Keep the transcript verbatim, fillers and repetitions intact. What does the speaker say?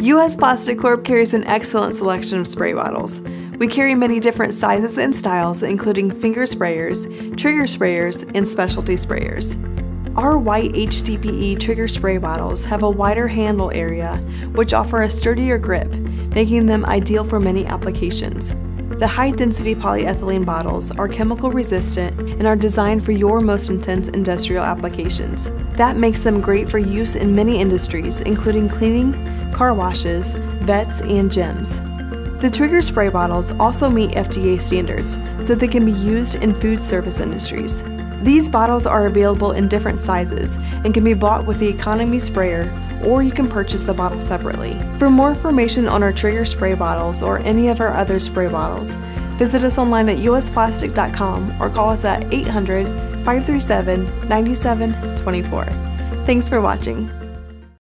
U S Plastic Corp carries an excellent selection of spray bottles. We carry many different sizes and styles, including finger sprayers, trigger sprayers, and specialty sprayers. Our white H D P E trigger spray bottles have a wider handle area, which offer a sturdier grip, making them ideal for many applications. The high-density polyethylene bottles are chemical resistant and are designed for your most intense industrial applications. That makes them great for use in many industries, including cleaning, car washes, vets, and gyms. The trigger spray bottles also meet F D A standards, so they can be used in food service industries. These bottles are available in different sizes and can be bought with the economy sprayer, or you can purchase the bottle separately. For more information on our trigger spray bottles or any of our other spray bottles, visit us online at U S plastic dot com or call us at eight hundred, five three seven, nine seven two four. Thanks for watching.